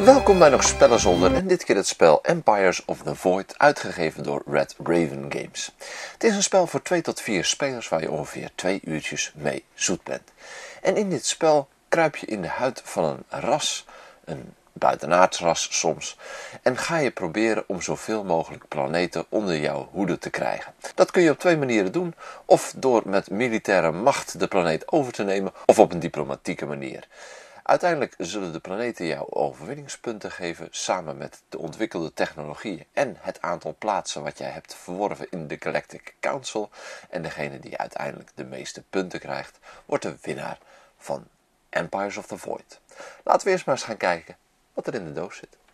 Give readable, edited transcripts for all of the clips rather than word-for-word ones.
Welkom bij nog Spellenzolder en dit keer het spel Empires of the Void, uitgegeven door Red Raven Games. Het is een spel voor 2 tot 4 spelers waar je ongeveer 2 uurtjes mee zoet bent. En in dit spel kruip je in de huid van een ras, een buitenaards ras soms, en ga je proberen om zoveel mogelijk planeten onder jouw hoede te krijgen. Dat kun je op 2 manieren doen, of door met militaire macht de planeet over te nemen, of op een diplomatieke manier. Uiteindelijk zullen de planeten jou overwinningspunten geven samen met de ontwikkelde technologieën en het aantal plaatsen wat jij hebt verworven in de Galactic Council. En degene die uiteindelijk de meeste punten krijgt, wordt de winnaar van Empires of the Void. Laten we eerst maar eens gaan kijken wat er in de doos zit.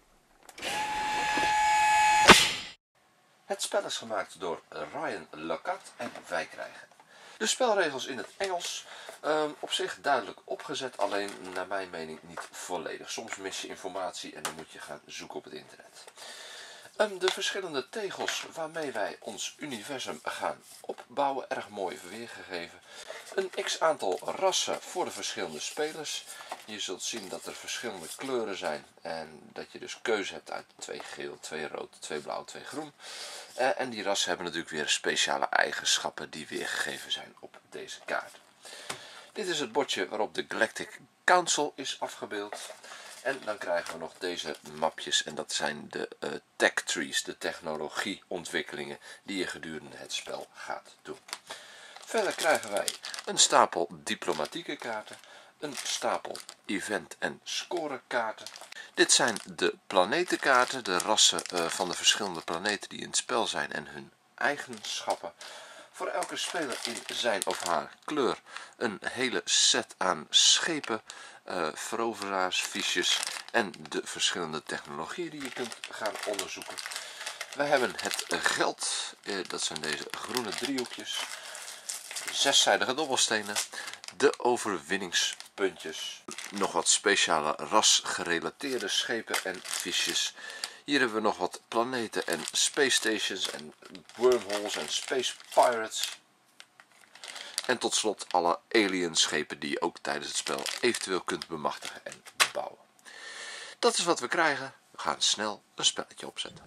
Het spel is gemaakt door Ryan Lacat en wij krijgen de spelregels in het Engels. Op zich duidelijk opgezet, alleen naar mijn mening niet volledig. Soms mis je informatie en dan moet je gaan zoeken op het internet. De verschillende tegels waarmee wij ons universum gaan opbouwen, erg mooi weergegeven. Een x-aantal rassen voor de verschillende spelers. Je zult zien dat er verschillende kleuren zijn en dat je dus keuze hebt uit 2 geel, 2 rood, 2 blauw, 2 groen. En die rassen hebben natuurlijk weer speciale eigenschappen die weergegeven zijn op deze kaart. Dit is het bordje waarop de Galactic Council is afgebeeld. En dan krijgen we nog deze mapjes en dat zijn de tech trees, de technologieontwikkelingen die je gedurende het spel gaat doen. Verder krijgen wij een stapel diplomatieke kaarten, een stapel event- en scorekaarten. Dit zijn de planetenkaarten, de rassen van de verschillende planeten die in het spel zijn en hun eigenschappen. Voor elke speler in zijn of haar kleur een hele set aan schepen, veroveraars, fiches en de verschillende technologieën die je kunt gaan onderzoeken. We hebben het geld, dat zijn deze groene driehoekjes, 6-zijdige dobbelstenen, de overwinningspuntjes, nog wat speciale rasgerelateerde schepen en fiches. Hier hebben we nog wat planeten en space stations en wormholes en space pirates. En tot slot alle alien schepen die je ook tijdens het spel eventueel kunt bemachtigen en bouwen. Dat is wat we krijgen. We gaan snel een spelletje opzetten.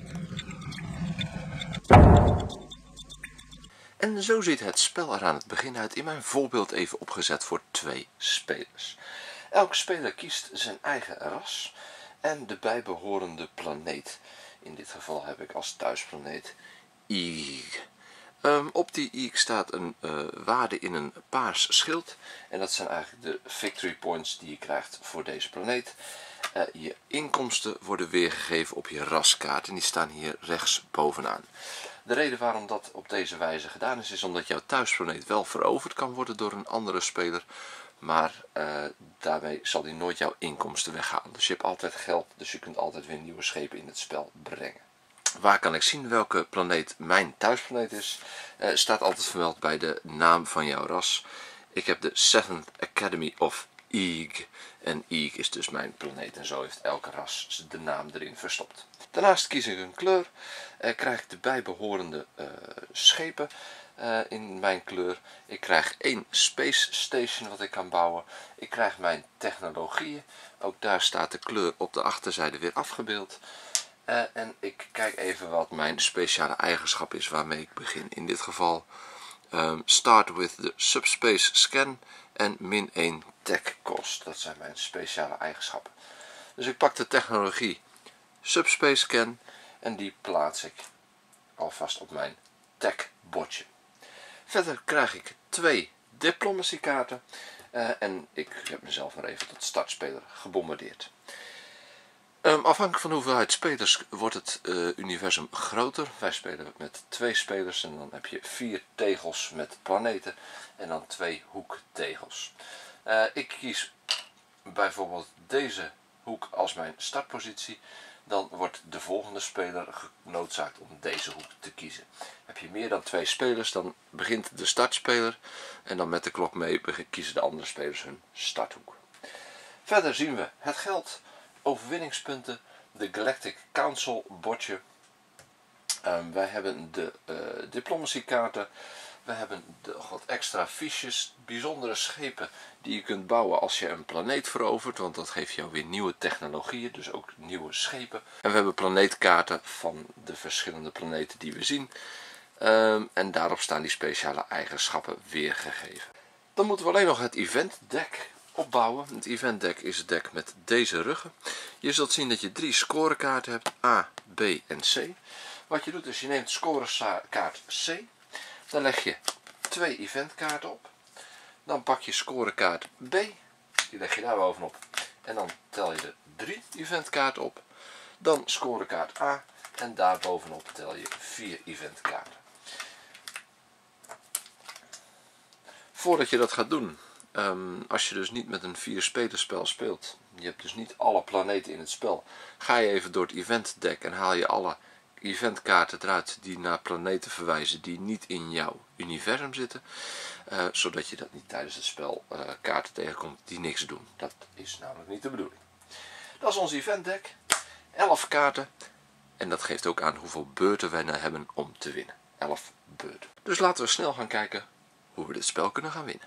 En zo ziet het spel er aan het begin uit, in mijn voorbeeld even opgezet voor 2 spelers. Elke speler kiest zijn eigen ras en de bijbehorende planeet. In dit geval heb ik als thuisplaneet Ig. Op die Ig staat een waarde in een paars schild. En dat zijn eigenlijk de victory points die je krijgt voor deze planeet. Je inkomsten worden weergegeven op je raskaart en die staan hier rechts bovenaan. De reden waarom dat op deze wijze gedaan is omdat jouw thuisplaneet wel veroverd kan worden door een andere speler. Maar daarmee zal die nooit jouw inkomsten weghalen. Dus je hebt altijd geld, dus je kunt altijd weer nieuwe schepen in het spel brengen. Waar kan ik zien welke planeet mijn thuisplaneet is? Staat altijd vermeld bij de naam van jouw ras. Ik heb de 7th Academy of Ig. En Ig is dus mijn planeet en zo heeft elke ras de naam erin verstopt. Daarnaast kies ik een kleur. Krijg ik de bijbehorende schepen in mijn kleur. Ik krijg 1 space station wat ik kan bouwen. Ik krijg mijn technologieën. Ook daar staat de kleur op de achterzijde weer afgebeeld. En ik kijk even wat mijn speciale eigenschap is waarmee ik begin. In dit geval start with the subspace scan en -1 tech cost. Dat zijn mijn speciale eigenschappen. Dus ik pak de technologie subspace scan en die plaats ik alvast op mijn tech bordje. Verder krijg ik 2 diplomacy kaarten en ik heb mezelf maar even tot startspeler gebombardeerd. Afhankelijk van de hoeveelheid spelers wordt het universum groter. Wij spelen met 2 spelers en dan heb je 4 tegels met planeten en dan 2 hoektegels. Ik kies bijvoorbeeld deze hoek als mijn startpositie. Dan wordt de volgende speler genoodzaakt om deze hoek te kiezen. Heb je meer dan 2 spelers, dan begint de startspeler en dan met de klok mee kiezen de andere spelers hun starthoek. Verder zien we het geld, overwinningspunten, de Galactic Council bordje. Wij hebben de diplomacy kaarten, We hebben wat extra fiches, bijzondere schepen die je kunt bouwen als je een planeet verovert, want dat geeft jou weer nieuwe technologieën, dus ook nieuwe schepen. En we hebben planeetkaarten van de verschillende planeten die we zien. En daarop staan die speciale eigenschappen weergegeven. Dan moeten we alleen nog het event deck opbouwen. Het event deck is het deck met deze ruggen. Je zult zien dat je 3 scorekaarten hebt, A, B en C. Wat je doet is je neemt scorekaart C, dan leg je 2 eventkaarten op. Dan pak je scorekaart B, die leg je daar bovenop. En dan tel je de 3 eventkaarten op. Dan scorekaart A en daar bovenop tel je 4 eventkaarten. Voordat je dat gaat doen, als je dus niet met een 4-spelerspel speelt, je hebt dus niet alle planeten in het spel, ga je even door het event deck en haal je alle eventkaarten eruit die naar planeten verwijzen die niet in jouw universum zitten, zodat je dat niet tijdens het spel kaarten tegenkomt die niks doen. Dat is namelijk niet de bedoeling. Dat is ons event deck, 11 kaarten en dat geeft ook aan hoeveel beurten wij nou hebben om te winnen. 11 beurten. Dus laten we snel gaan kijken hoe we dit spel kunnen gaan winnen.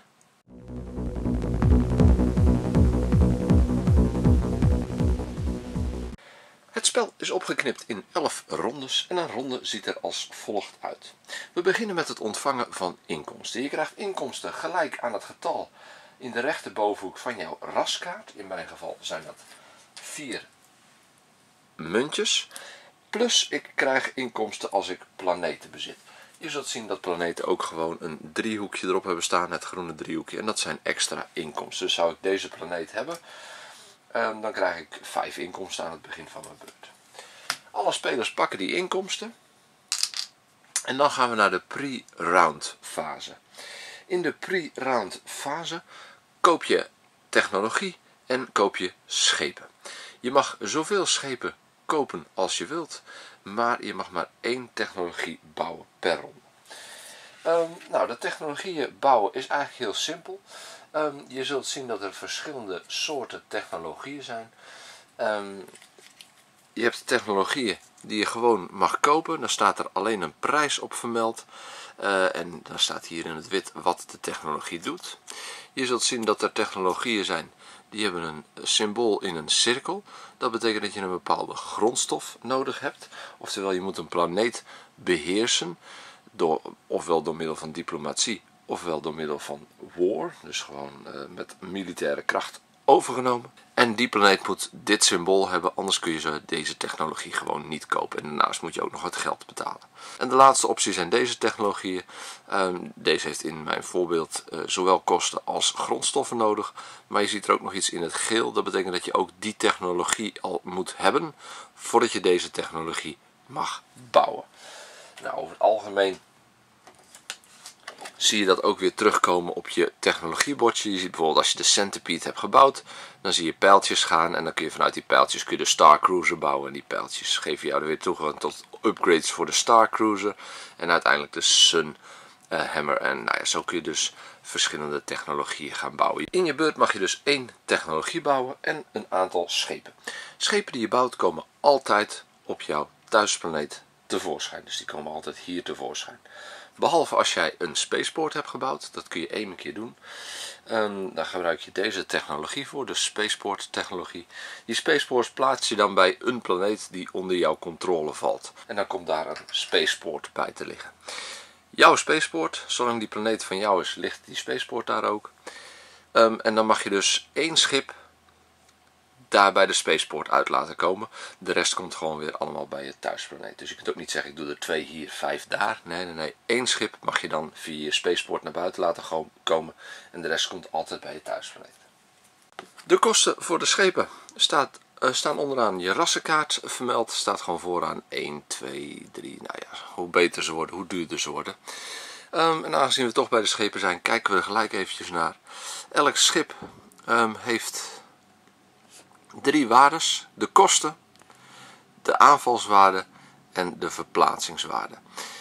Het spel is opgeknipt in 11 rondes en een ronde ziet er als volgt uit. We beginnen met het ontvangen van inkomsten. Je krijgt inkomsten gelijk aan het getal in de rechterbovenhoek van jouw raskaart. In mijn geval zijn dat 4 muntjes. Plus ik krijg inkomsten als ik planeten bezit. Je zult zien dat planeten ook gewoon een driehoekje erop hebben staan, het groene driehoekje. En dat zijn extra inkomsten. Dus zou ik deze planeet hebben, dan krijg ik 5 inkomsten aan het begin van mijn beurt. Alle spelers pakken die inkomsten. En dan gaan we naar de pre-round fase. In de pre-round fase koop je technologie en koop je schepen. Je mag zoveel schepen kopen als je wilt, maar je mag maar 1 technologie bouwen per ronde. Nou, de technologieën bouwen is eigenlijk heel simpel. Je zult zien dat er verschillende soorten technologieën zijn. Je hebt technologieën die je gewoon mag kopen. Daar staat er alleen een prijs op vermeld. En dan staat hier in het wit wat de technologie doet. Je zult zien dat er technologieën zijn die hebben een symbool in een cirkel. Dat betekent dat je een bepaalde grondstof nodig hebt. Oftewel je moet een planeet beheersen. Ofwel door middel van diplomatie, ofwel door middel van war. Dus gewoon met militaire kracht overgenomen. En die planeet moet dit symbool hebben, anders kun je deze technologie gewoon niet kopen. En daarnaast moet je ook nog het geld betalen. En de laatste optie zijn deze technologieën. Deze heeft in mijn voorbeeld zowel kosten als grondstoffen nodig. Maar je ziet er ook nog iets in het geel. Dat betekent dat je ook die technologie al moet hebben voordat je deze technologie mag bouwen. Nou, over het algemeen zie je dat ook weer terugkomen op je technologiebordje. Je ziet bijvoorbeeld als je de Centipede hebt gebouwd, dan zie je pijltjes gaan en dan kun je vanuit die pijltjes de Star Cruiser bouwen. En die pijltjes geven jou er weer toegang tot upgrades voor de Star Cruiser en uiteindelijk de Sun Hammer. En nou ja, zo kun je dus verschillende technologieën gaan bouwen. In je beurt mag je dus 1 technologie bouwen en een aantal schepen. Schepen die je bouwt komen altijd op jouw thuisplaneet tevoorschijn. Dus die komen altijd hier tevoorschijn. Behalve als jij een spaceport hebt gebouwd, dat kun je 1 keer doen. Daar gebruik je deze technologie voor, de spaceport technologie. Die spaceports plaats je dan bij een planeet die onder jouw controle valt. En dan komt daar een spaceport bij te liggen. Jouw spaceport, zolang die planeet van jou is, ligt die spaceport daar ook. En dan mag je dus 1 schip daar bij de spaceport uit laten komen. De rest komt gewoon weer allemaal bij je thuisplaneet. Dus je kunt ook niet zeggen ik doe er 2 hier, 5 daar. Nee. 1 schip mag je dan via je spaceport naar buiten laten komen. En de rest komt altijd bij je thuisplaneet. De kosten voor de schepen staan onderaan je rassenkaart vermeld. Staat gewoon vooraan 1, 2, 3. Nou ja, hoe beter ze worden, hoe duurder ze worden. En aangezien we toch bij de schepen zijn, kijken we er gelijk eventjes naar. Elk schip heeft 3 waardes: de kosten, de aanvalswaarde en de verplaatsingswaarde.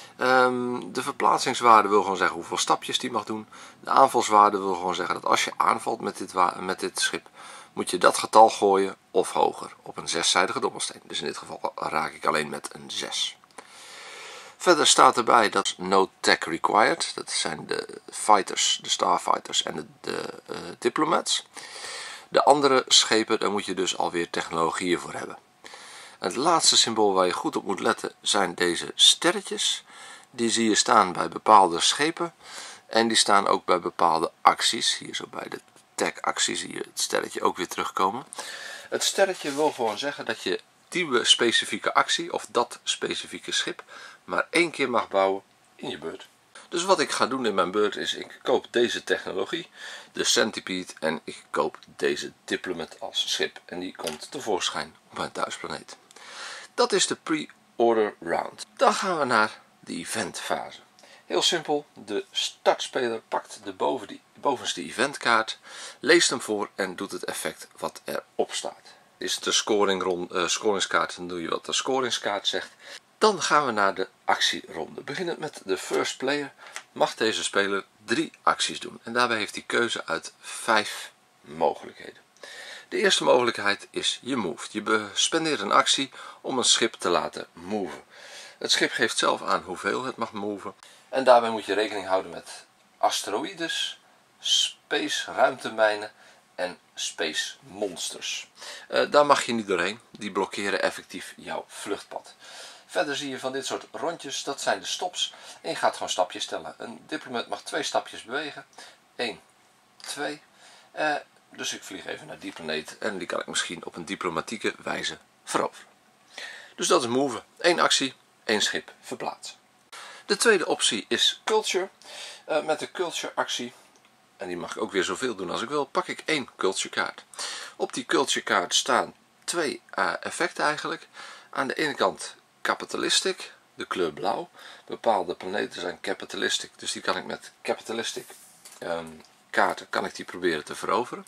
De verplaatsingswaarde wil gewoon zeggen hoeveel stapjes die mag doen. De aanvalswaarde wil gewoon zeggen dat als je aanvalt met dit schip, moet je dat getal gooien of hoger op een 6-zijdige dobbelsteen. Dus in dit geval raak ik alleen met een 6. Verder staat erbij dat no tech required. Dat zijn de fighters, de starfighters en de diplomats. De andere schepen, daar moet je dus alweer technologieën voor hebben. Het laatste symbool waar je goed op moet letten zijn deze sterretjes. Die zie je staan bij bepaalde schepen. En die staan ook bij bepaalde acties. Hier zo bij de tech actie zie je het sterretje ook weer terugkomen. Het sterretje wil gewoon zeggen dat je die specifieke actie of dat specifieke schip maar 1 keer mag bouwen in je beurt. Dus wat ik ga doen in mijn beurt is, ik koop deze technologie, de Centipede, en ik koop deze Diplomat als schip. En die komt tevoorschijn op mijn thuisplaneet. Dat is de pre-order round. Dan gaan we naar de eventfase. Heel simpel, de startspeler pakt de bovenste eventkaart, leest hem voor en doet het effect wat erop staat. Is het een scoringskaart, dan doe je wat de scoringskaart zegt. Dan gaan we naar de actieronde. Beginnend met de first player mag deze speler 3 acties doen. En daarbij heeft hij keuze uit 5 mogelijkheden. De eerste mogelijkheid is je move. Je spendeert een actie om een schip te laten moven. Het schip geeft zelf aan hoeveel het mag moven. En daarbij moet je rekening houden met asteroïdes, space ruimtemijnen en space monsters. Daar mag je niet doorheen. Die blokkeren effectief jouw vluchtpad. Verder zie je van dit soort rondjes, dat zijn de stops. En je gaat gewoon stapjes tellen. Een diplomat mag 2 stapjes bewegen. 1, 2. Dus ik vlieg even naar die planeet en die kan ik misschien op een diplomatieke wijze veroveren. Dus dat is move. 1 actie, 1 schip verplaatsen. De tweede optie is culture. Met de culture actie, en die mag ik ook weer zoveel doen als ik wil, pak ik 1 culture kaart. Op die culture kaart staan 2 effecten eigenlijk. Aan de ene kant capitalistic, de kleur blauw. Bepaalde planeten zijn capitalistic, dus die kan ik met capitalistic kaarten kan ik die proberen te veroveren.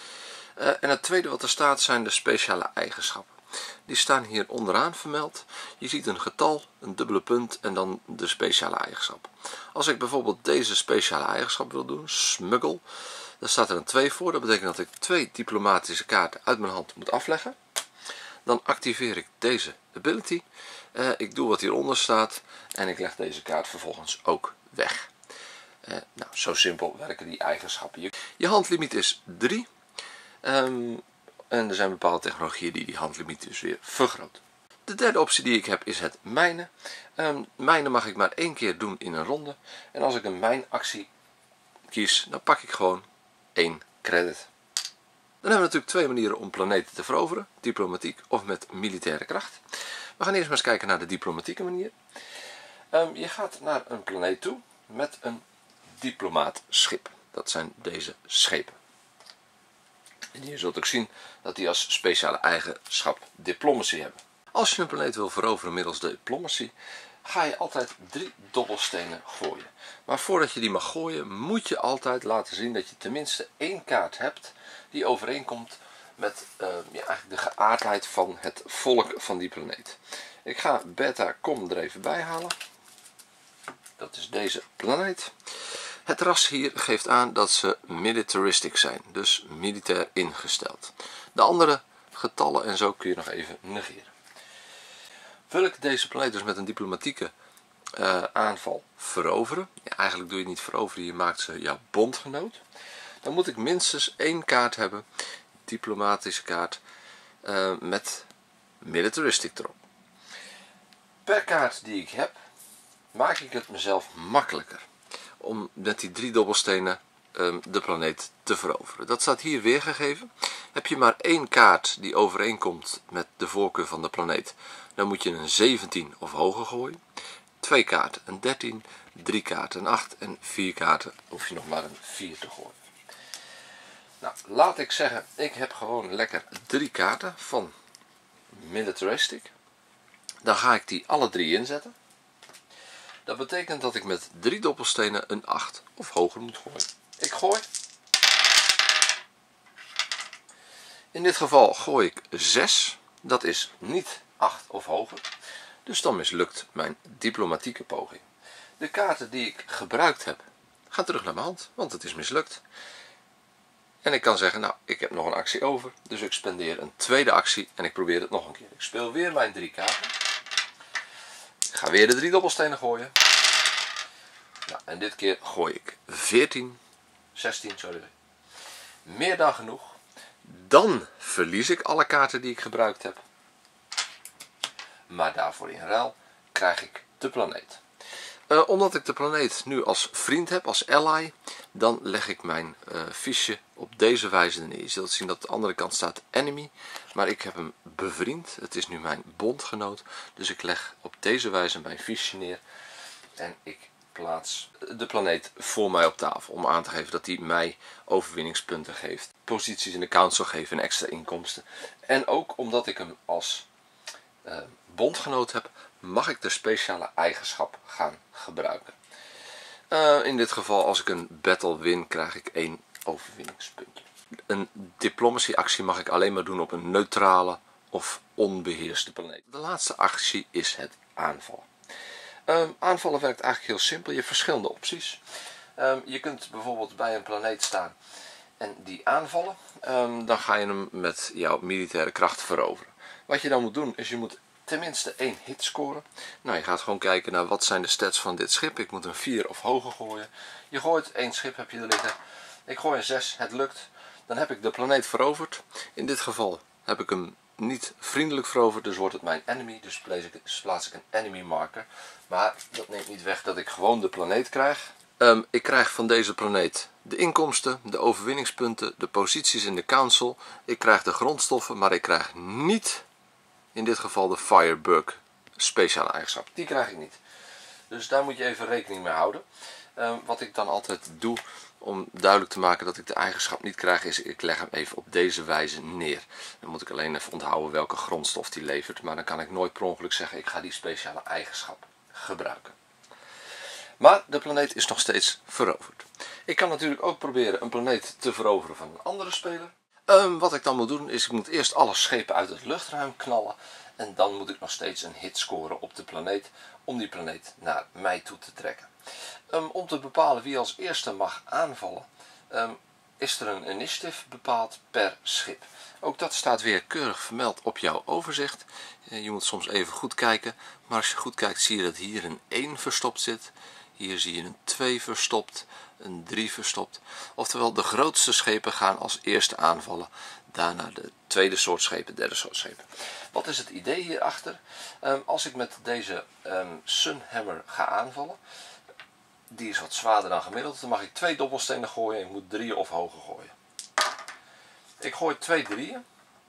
En het tweede wat er staat zijn de speciale eigenschappen. Die staan hier onderaan vermeld. Je ziet een getal, een dubbele punt en dan de speciale eigenschap. Als ik bijvoorbeeld deze speciale eigenschap wil doen, smuggle, dan staat er een 2 voor. Dat betekent dat ik 2 diplomatische kaarten uit mijn hand moet afleggen. Dan activeer ik deze ability. Ik doe wat hieronder staat en ik leg deze kaart vervolgens ook weg. Nou, zo simpel werken die eigenschappen. Je handlimiet is 3. En er zijn bepaalde technologieën die die handlimiet dus weer vergroten. De derde optie die ik heb is het mijnen. Mijnen mag ik maar 1 keer doen in een ronde. En als ik een mijnactie kies, dan pak ik gewoon 1 credit. Dan hebben we natuurlijk 2 manieren om planeten te veroveren. Diplomatiek of met militaire kracht. We gaan eerst maar eens kijken naar de diplomatieke manier. Je gaat naar een planeet toe met een diplomaatschip. Dat zijn deze schepen. En je zult ook zien dat die als speciale eigenschap diplomacy hebben. Als je een planeet wil veroveren middels diplomacy, ga je altijd 3 dobbelstenen gooien. Maar voordat je die mag gooien, moet je altijd laten zien dat je tenminste 1 kaart hebt die overeenkomt met eigenlijk de geaardheid van het volk van die planeet. Ik ga Beta Com er even bij halen. Dat is deze planeet. Het ras hier geeft aan dat ze militaristic zijn, dus militair ingesteld. De andere getallen en zo kun je nog even negeren. Wil ik deze planeet dus met een diplomatieke aanval veroveren, ja, eigenlijk doe je niet veroveren, je maakt ze jouw bondgenoot, dan moet ik minstens 1 kaart hebben, diplomatische kaart, met militaristic erop. Per kaart die ik heb, maak ik het mezelf makkelijker om met die 3 dobbelstenen de planeet te veroveren. Dat staat hier weergegeven. Heb je maar 1 kaart die overeenkomt met de voorkeur van de planeet, dan moet je een 17 of hoger gooien. 2 kaarten een 13, 3 kaarten een 8 en 4 kaarten hoef je nog maar een 4 te gooien. Nou, laat ik zeggen, ik heb gewoon lekker 3 kaarten van militaristic. Dan ga ik die alle 3 inzetten. Dat betekent dat ik met 3 dobbelstenen een 8 of hoger moet gooien. Ik gooi. In dit geval gooi ik 6. Dat is niet 8 of hoger. Dus dan mislukt mijn diplomatieke poging. De kaarten die ik gebruikt heb, gaan terug naar mijn hand, want het is mislukt. En ik kan zeggen, nou, ik heb nog een actie over. Dus ik spendeer een tweede actie en ik probeer het nog een keer. Ik speel weer mijn 3 kaarten. Ik Ik ga weer de 3 dobbelstenen gooien. Nou, en dit keer gooi ik 16, sorry. Meer dan genoeg. Dan verlies ik alle kaarten die ik gebruikt heb. Maar daarvoor in ruil krijg ik de planeet. Omdat ik de planeet nu als vriend heb, als ally, dan leg ik mijn fiche op deze wijze neer. Je zult zien dat aan de andere kant staat enemy, maar ik heb hem bevriend. Het is nu mijn bondgenoot, dus ik leg op deze wijze mijn fiche neer en ik plaats de planeet voor mij op tafel om aan te geven dat hij mij overwinningspunten geeft, posities in de council geven en extra inkomsten. En ook omdat ik hem als bondgenoot heb, mag ik de speciale eigenschap gaan gebruiken. In dit geval, als ik een battle win, krijg ik 1 overwinningspuntje. Een diplomacy actie mag ik alleen maar doen op een neutrale of onbeheerste planeet. De laatste actie is het aanvallen. Aanvallen werkt eigenlijk heel simpel. Je hebt verschillende opties. Je kunt bijvoorbeeld bij een planeet staan en die aanvallen. Dan ga je hem met jouw militaire kracht veroveren. Wat je dan moet doen is je moet tenminste 1 hit scoren. Nou, je gaat gewoon kijken naar wat zijn de stats van dit schip. Ik moet een 4 of hoger gooien. Je gooit 1 schip heb je er liggen. Ik gooi een 6, het lukt. Dan heb ik de planeet veroverd. In dit geval heb ik hem niet vriendelijk veroverd, dus wordt het mijn enemy. Dus plaats ik een enemy marker. Maar dat neemt niet weg dat ik gewoon de planeet krijg. Ik krijg van deze planeet de inkomsten, de overwinningspunten, de posities in de council. Ik krijg de grondstoffen, maar ik krijg niet, in dit geval de Firebug speciale eigenschap. Die krijg ik niet. Dus daar moet je even rekening mee houden. Wat ik dan altijd doe om duidelijk te maken dat ik de eigenschap niet krijg, is ik leg hem even op deze wijze neer. Dan moet ik alleen even onthouden welke grondstof die levert. Maar dan kan ik nooit per ongeluk zeggen ik ga die speciale eigenschap gebruiken. Maar de planeet is nog steeds veroverd. Ik kan natuurlijk ook proberen een planeet te veroveren van een andere speler. Wat ik dan moet doen is ik moet eerst alle schepen uit het luchtruim knallen. En dan moet ik nog steeds een hit scoren op de planeet om die planeet naar mij toe te trekken. Om te bepalen wie als eerste mag aanvallen, is er een initiative bepaald per schip. Ook dat staat weer keurig vermeld op jouw overzicht. Je moet soms even goed kijken, maar als je goed kijkt zie je dat hier een 1 verstopt zit. Hier zie je een 2 verstopt, een 3 verstopt. Oftewel de grootste schepen gaan als eerste aanvallen. Daarna de tweede soort schepen, derde soort schepen. Wat is het idee hierachter? Als ik met deze Sunhammer ga aanvallen, die is wat zwaarder dan gemiddeld, dan mag ik 2 dobbelstenen gooien en ik moet 3 of hoger gooien. Ik gooi 2 drieën.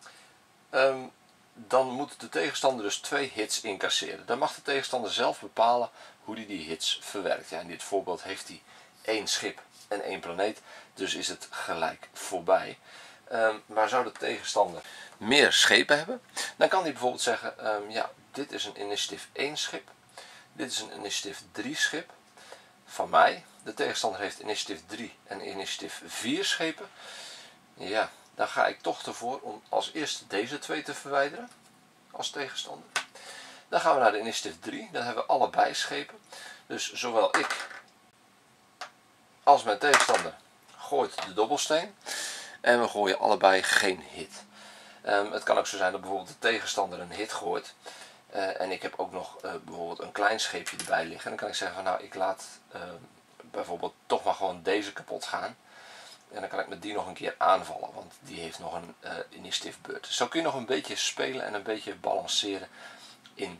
Dan moet de tegenstander dus 2 hits incasseren. Dan mag de tegenstander zelf bepalen hoe hij die hits verwerkt. Ja, in dit voorbeeld heeft hij 1 schip en 1 planeet, dus is het gelijk voorbij. Maar zou de tegenstander meer schepen hebben, dan kan hij bijvoorbeeld zeggen, ja, dit is een initiative 1 schip, dit is een initiative 3 schip van mij. De tegenstander heeft initiative 3 en initiative 4 schepen. Ja, dan ga ik toch ervoor om als eerste deze 2 te verwijderen als tegenstander. Dan gaan we naar de initiative 3, dan hebben we allebei schepen. Dus zowel ik als mijn tegenstander gooit de dobbelsteen. En we gooien allebei geen hit. Het kan ook zo zijn dat bijvoorbeeld de tegenstander een hit gooit. En ik heb ook nog bijvoorbeeld een klein scheepje erbij liggen. En dan kan ik zeggen van nou ik laat bijvoorbeeld toch maar gewoon deze kapot gaan. En dan kan ik met die nog een keer aanvallen. Want die heeft nog een initiative beurt. Dus zo kun je nog een beetje spelen en een beetje balanceren in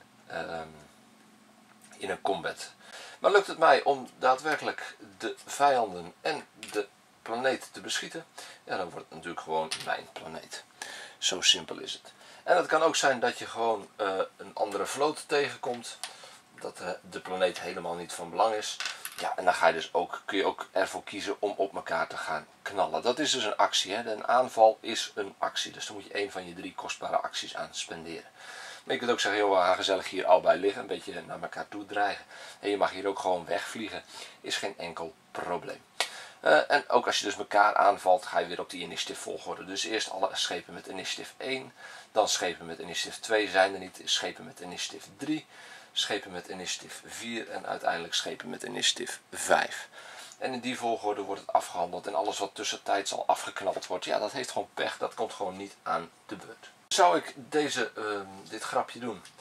een combat. Maar lukt het mij om daadwerkelijk de vijanden en de planeet te beschieten, ja, dan wordt het natuurlijk gewoon mijn planeet. Zo simpel is het. En het kan ook zijn dat je gewoon een andere vloot tegenkomt, dat de planeet helemaal niet van belang is. Ja, en dan ga je dus kun je ook ervoor kiezen om op elkaar te gaan knallen. Dat is dus een actie. Hè? Een aanval is een actie. Dus dan moet je een van je 3 kostbare acties aan spenderen. Maar je kunt ook zeggen, joh, we gaan gezellig hier allebei liggen, een beetje naar elkaar toe dreigen. En je mag hier ook gewoon wegvliegen. Is geen enkel probleem. En ook als je dus elkaar aanvalt, ga je weer op die initiative volgorde. Dus eerst alle schepen met initiative 1, dan schepen met initiative 2 zijn er niet, schepen met initiative 3, schepen met initiative 4 en uiteindelijk schepen met initiative 5. En in die volgorde wordt het afgehandeld en alles wat tussentijds al afgeknald wordt, ja, dat heeft gewoon pech, dat komt gewoon niet aan de beurt. Zou ik dit grapje doen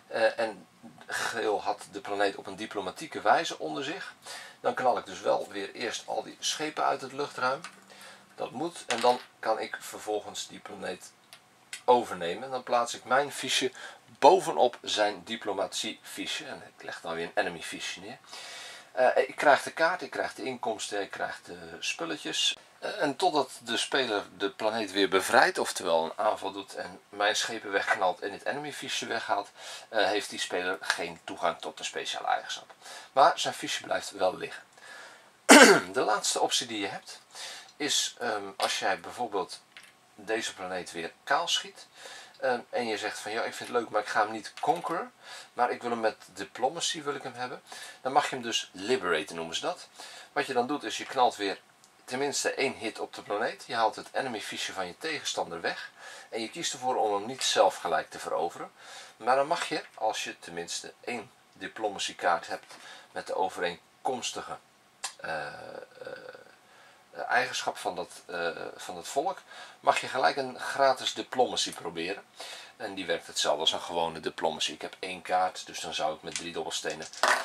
en geel had de planeet op een diplomatieke wijze onder zich. Dan knal ik dus wel weer eerst al die schepen uit het luchtruim. Dat moet. En dan kan ik vervolgens die planeet overnemen. En dan plaats ik mijn fiche bovenop zijn diplomatiefiche. En ik leg dan weer een enemy fiche neer. Ik krijg de kaart, ik krijg de inkomsten, ik krijg de spulletjes. En totdat de speler de planeet weer bevrijdt, oftewel een aanval doet en mijn schepen wegknalt en het enemy fiche weghaalt, heeft die speler geen toegang tot de speciale eigenschap. Maar zijn fiche blijft wel liggen. De laatste optie die je hebt is als jij bijvoorbeeld deze planeet weer kaal schiet. En je zegt van ja, ik vind het leuk, maar ik ga hem niet conqueren. Maar ik wil hem met diplomacy hebben. Dan mag je hem dus liberaten, noemen ze dat. Wat je dan doet is je knalt weer tenminste 1 hit op de planeet. Je haalt het enemy fiche van je tegenstander weg. En je kiest ervoor om hem niet zelf gelijk te veroveren. Maar dan mag je, als je tenminste 1 diplomacy kaart hebt met de overeenkomstige eigenschap van het volk, mag je gelijk een gratis diplomacy proberen. En die werkt hetzelfde als een gewone diplomacy. Ik heb 1 kaart, dus dan zou ik met 3 dobbelstenen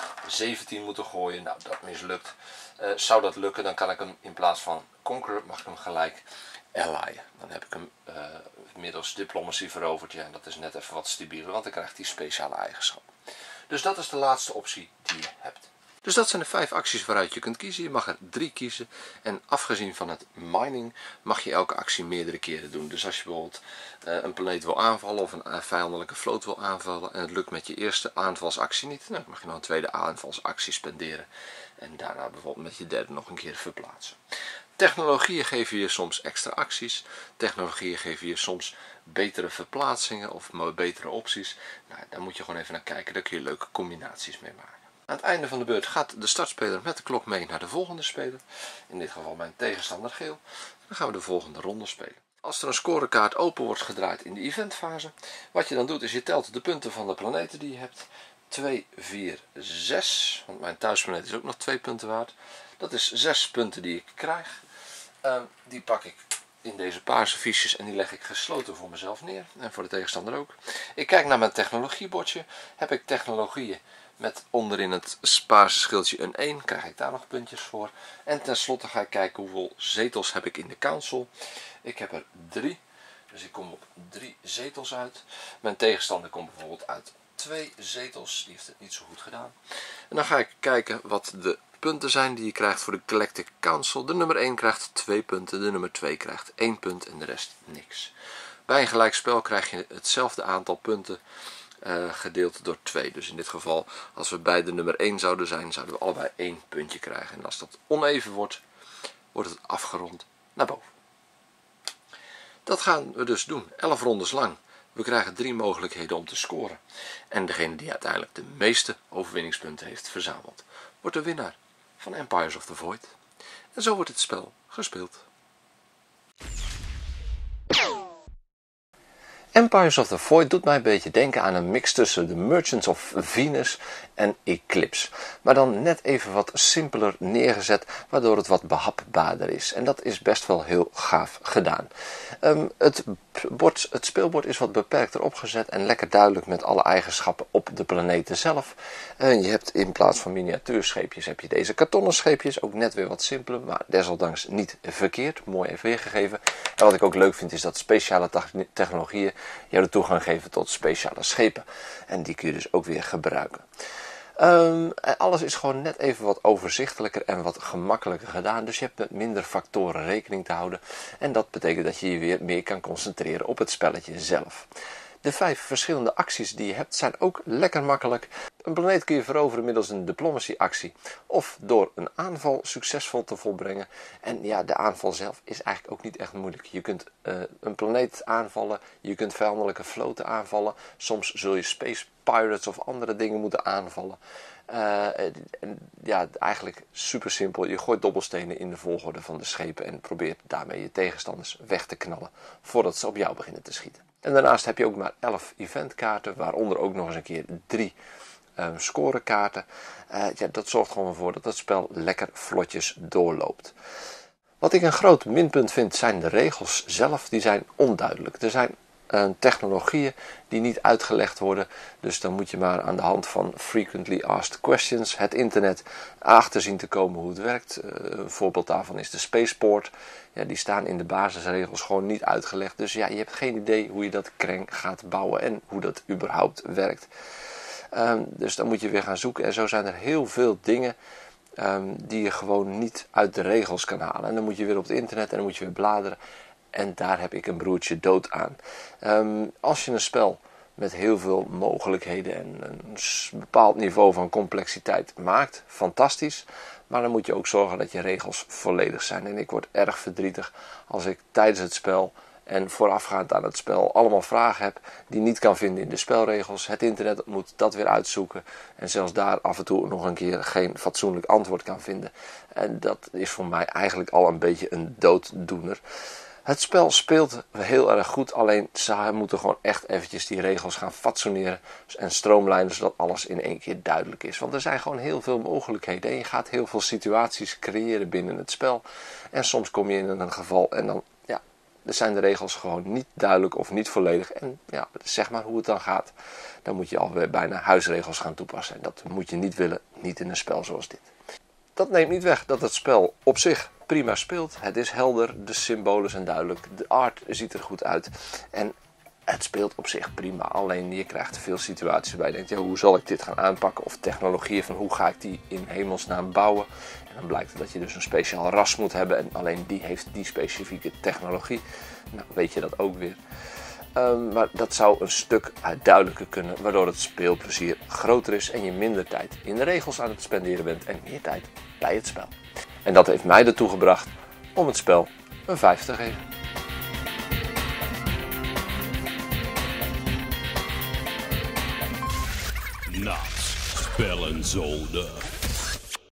17 moeten gooien. Nou, dat mislukt. Zou dat lukken, dan kan ik hem in plaats van conquer, mag ik hem gelijk allyen. Dan heb ik hem middels diplomacy veroverd. Ja, en dat is net even wat stabieler, want dan krijgt hij speciale eigenschap. Dus dat is de laatste optie die je hebt. Dus dat zijn de 5 acties waaruit je kunt kiezen. Je mag er 3 kiezen. En afgezien van het mining mag je elke actie meerdere keren doen. Dus als je bijvoorbeeld een planeet wil aanvallen of een vijandelijke vloot wil aanvallen en het lukt met je eerste aanvalsactie niet, dan mag je nog een tweede aanvalsactie spenderen. En daarna bijvoorbeeld met je derde nog een keer verplaatsen. Technologieën geven je soms extra acties. Technologieën geven je soms betere verplaatsingen of betere opties. Nou, daar moet je gewoon even naar kijken. Daar kun je leuke combinaties mee maken. Aan het einde van de beurt gaat de startspeler met de klok mee naar de volgende speler. In dit geval mijn tegenstander geel. Dan gaan we de volgende ronde spelen. Als er een scorekaart open wordt gedraaid in de eventfase, wat je dan doet is je telt de punten van de planeten die je hebt. 2, 4, 6. Want mijn thuisplaneet is ook nog 2 punten waard. Dat is 6 punten die ik krijg. Die pak ik in deze paarse fiches en die leg ik gesloten voor mezelf neer. En voor de tegenstander ook. Ik kijk naar mijn technologiebordje. Heb ik technologieën met onderin het paarse schildje een 1, krijg ik daar nog puntjes voor. En tenslotte ga ik kijken hoeveel zetels heb ik in de council. Ik heb er 3, dus ik kom op 3 zetels uit. Mijn tegenstander komt bijvoorbeeld uit 2 zetels, die heeft het niet zo goed gedaan. En dan ga ik kijken wat de punten zijn die je krijgt voor de Galactic Council. De nummer 1 krijgt 2 punten, de nummer 2 krijgt 1 punt en de rest niks. Bij een gelijkspel krijg je hetzelfde aantal punten gedeeld door 2. Dus in dit geval, als we bij de nummer 1 zouden zijn, zouden we allebei 1 puntje krijgen. En als dat oneven wordt, wordt het afgerond naar boven. Dat gaan we dus doen, 11 rondes lang. We krijgen 3 mogelijkheden om te scoren. En degene die uiteindelijk de meeste overwinningspunten heeft verzameld, wordt de winnaar van Empires of the Void. En zo wordt het spel gespeeld. Empires of the Void doet mij een beetje denken aan een mix tussen The Merchants of Venus en Eclipse. Maar dan net even wat simpeler neergezet, waardoor het wat behapbaarder is. En dat is best wel heel gaaf gedaan. Het speelbord is wat beperkter opgezet en lekker duidelijk met alle eigenschappen op de planeten zelf. Je hebt in plaats van miniatuurscheepjes heb je deze kartonnen scheepjes, ook net weer wat simpeler, maar desondanks niet verkeerd. Mooi even weergegeven. En wat ik ook leuk vind is dat speciale technologieën jou de toegang geven tot speciale schepen. En die kun je dus ook weer gebruiken. Alles is gewoon net even wat overzichtelijker en wat gemakkelijker gedaan. Dus je hebt met minder factoren rekening te houden. En dat betekent dat je je weer meer kan concentreren op het spelletje zelf. De 5 verschillende acties die je hebt zijn ook lekker makkelijk. Een planeet kun je veroveren middels een diplomacy actie of door een aanval succesvol te volbrengen. En ja, de aanval zelf is eigenlijk ook niet echt moeilijk. Je kunt een planeet aanvallen, je kunt vijandelijke vloten aanvallen. Soms zul je space pirates of andere dingen moeten aanvallen. Ja, eigenlijk super simpel. Je gooit dobbelstenen in de volgorde van de schepen en probeert daarmee je tegenstanders weg te knallen voordat ze op jou beginnen te schieten. En daarnaast heb je ook maar 11 eventkaarten, waaronder ook nog eens een keer 3 scorekaarten. Ja, dat zorgt gewoon voor dat het spel lekker vlotjes doorloopt. Wat ik een groot minpunt vind zijn de regels zelf, die zijn onduidelijk. Er zijn technologieën die niet uitgelegd worden. Dus dan moet je maar aan de hand van frequently asked questions, het internet, achter zien te komen hoe het werkt. Een voorbeeld daarvan is de Spaceport. Ja, die staan in de basisregels gewoon niet uitgelegd. Dus ja, je hebt geen idee hoe je dat kreng gaat bouwen en hoe dat überhaupt werkt. Dus dan moet je weer gaan zoeken. En zo zijn er heel veel dingen die je gewoon niet uit de regels kan halen. En dan moet je weer op het internet en dan moet je weer bladeren. En daar heb ik een broertje dood aan. Als je een spel met heel veel mogelijkheden en een bepaald niveau van complexiteit maakt, fantastisch. Maar dan moet je ook zorgen dat je regels volledig zijn. En ik word erg verdrietig als ik tijdens het spel en voorafgaand aan het spel allemaal vragen heb die niet kan vinden in de spelregels. Het internet moet dat weer uitzoeken en zelfs daar af en toe nog een keer geen fatsoenlijk antwoord kan vinden. En dat is voor mij eigenlijk al een beetje een dooddoener. Het spel speelt heel erg goed, alleen ze moeten gewoon echt eventjes die regels gaan fatsoeneren en stroomlijnen, zodat alles in één keer duidelijk is. Want er zijn gewoon heel veel mogelijkheden en je gaat heel veel situaties creëren binnen het spel. En soms kom je in een geval en dan zijn de regels gewoon niet duidelijk of niet volledig. En ja, zeg maar hoe het dan gaat. Dan moet je alweer bijna huisregels gaan toepassen. En dat moet je niet willen, niet in een spel zoals dit. Dat neemt niet weg dat het spel op zich prima speelt. Het is helder, de symbolen zijn duidelijk, de art ziet er goed uit. En het speelt op zich prima. Alleen je krijgt veel situaties waarbij je denkt, ja, hoe zal ik dit gaan aanpakken? Of technologieën van hoe ga ik die in hemelsnaam bouwen? En dan blijkt het dat je dus een speciaal ras moet hebben en alleen die heeft die specifieke technologie. Nou, weet je dat ook weer. Maar dat zou een stuk duidelijker kunnen, waardoor het speelplezier groter is en je minder tijd in de regels aan het spenderen bent en meer tijd bij het spel. En dat heeft mij ertoe gebracht om het spel een 5 te geven. Naast Spellenzolder.